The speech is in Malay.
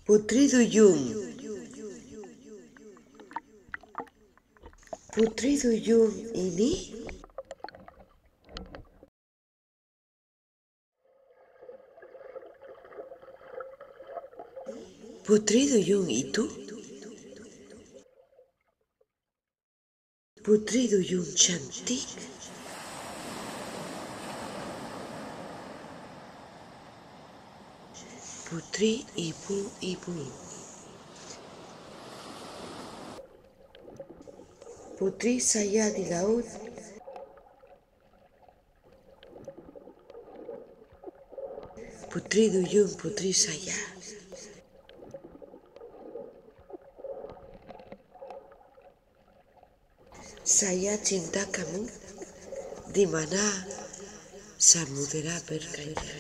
Putri Duyung. Putri Duyung ini Putri Duyung itu Putri Duyung cantik. Putri ibu-ibu. Putri saya di laut. Putri Duyung, putri saya. Saya cinta kamu di mana samudera berkayang.